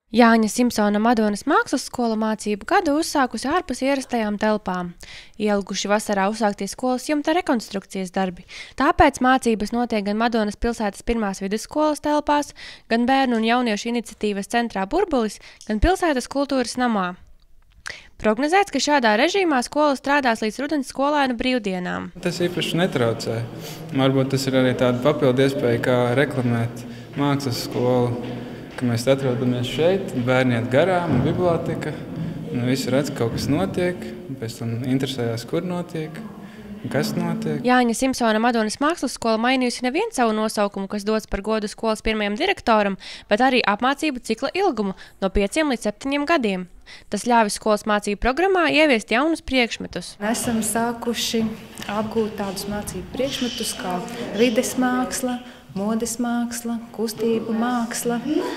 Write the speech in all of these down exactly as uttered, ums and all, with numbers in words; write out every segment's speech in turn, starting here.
Jāņa Simpsona Madonas mākslas skola mācību gadu uzsākusi ārpus ierastajām telpām. Ielguši vasarā uzsāktie skolas jumta rekonstrukcijas darbi. Tāpēc mācības notiek gan Madonas pilsētas pirmās vidusskolas telpās, gan bērnu un jauniešu iniciatīvas centrā Burbulis, gan pilsētas kultūras namā. Prognozēts, ka šādā režīmā skola strādās līdz rudens skolēnu brīvdienām. Tas īpaši netraucē. Varbūt tas ir arī tāda papildu iespēja, kā reklamēt mākslas skolu. Ka mēs atrodamies šeit, bērni iet garām, biblioteka, un visi redz, ka kaut kas notiek, un pēc tam interesējās, kur notiek, un kas notiek. Jāņa Simpsona Madonas mākslas skola mainījusi nevien savu nosaukumu, kas dots par godu skolas pirmajam direktoram, bet arī apmācību cikla ilgumu no pieciem līdz septiņiem gadiem. Tas ļāvis skolas mācību programmā ieviest jaunus priekšmetus. Esam sākuši apgūt tādus mācību priekšmetus kā vides māksla, modes māksla, kustību māksla,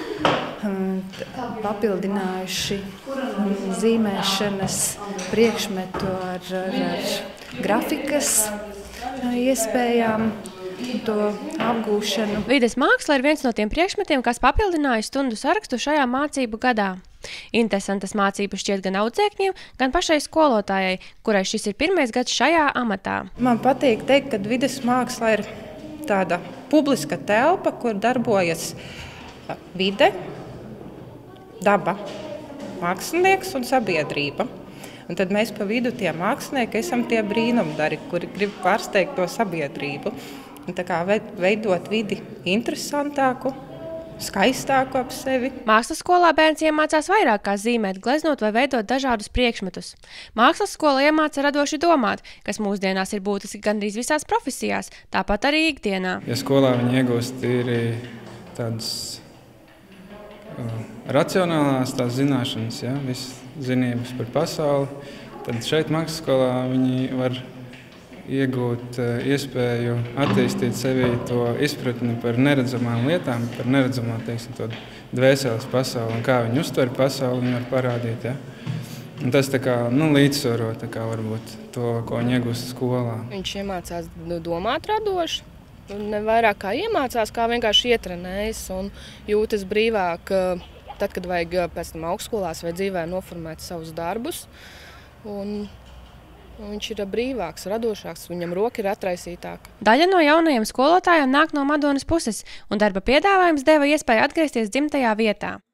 papildinājuši zīmēšanas priekšmetu ar, ar, ar grafikas iespējām, to apgūšanu. Vides māksla ir viens no tiem priekšmetiem, kas papildināja stundu sarakstu šajā mācību gadā. Interesantas mācības šķiet gan audzēkņiem, gan pašai skolotājai, kurai šis ir pirmais gads šajā amatā. Man patīk teikt, ka vides māksla ir tāda publiska telpa, kur darbojas vide, daba, mākslinieks un sabiedrība. Un tad mēs pa vidu tie mākslinieki esam tie brīnumdari, kuri grib pārsteigt to sabiedrību. Un tā kā veidot vidi interesantāku, skaistāku ap sevi. Mākslas skolā bērns iemācās vairāk kā zīmēt, gleznot vai veidot dažādus priekšmetus. Mākslas skola iemāca radoši domāt, kas mūsdienās ir būtiski gandrīz visās profesijās, tāpat arī ikdienā. Ja skolā viņi iegūst tīri tādas uh, racionālās tās zināšanas, ja, visas zinības par pasauli, tad šeit mākslas skolā viņi var iegūt iespēju attīstīt sevī to izpratni par neredzamām lietām, par neredzamā, teiksim, to dvēseles pasauli un kā viņi uztver pasauli, viņi var parādīt. Ja? Un tas tā kā, nu, līdzsvaro tā kā varbūt to, ko viņi iegūst skolā. Viņš iemācās domāt radoši, ne vairāk kā iemācās, kā vienkārši ietrenējas un jūtas brīvāk, tad, kad vajag pēc tam augstskolās vai dzīvē noformēt savus darbus. Un viņš ir brīvāks, radošāks, viņam roka ir atraisītāka. Daļa no jaunajiem skolotājiem nāk no Madonas puses, un darba piedāvājums deva iespēju atgriezties dzimtajā vietā.